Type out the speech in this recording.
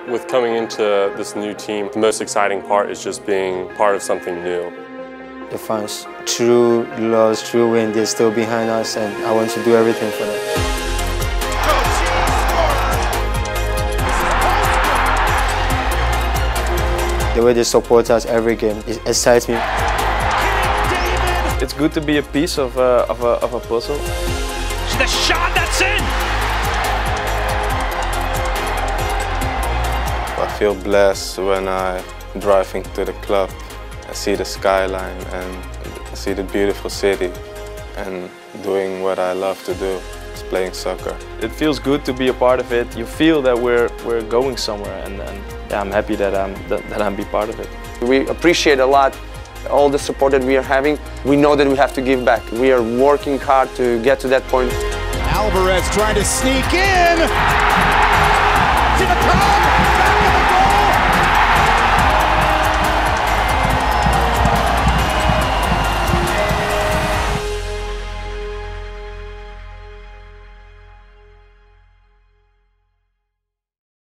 With coming into this new team, the most exciting part is just being part of something new. The fans, through loss, through win, they're still behind us, and I want to do everything for them. The way they support us every game, it excites me. It's good to be a piece of a puzzle. The shot, that's in! I feel blessed when I'm driving to the club. I see the skyline and I see the beautiful city and doing what I love to do, is playing soccer. It feels good to be a part of it. You feel that we're going somewhere, and yeah, I'm happy that I'm be part of it. We appreciate a lot all the support that we are having. We know that we have to give back. We are working hard to get to that point. Alvarez trying to sneak in! To the top!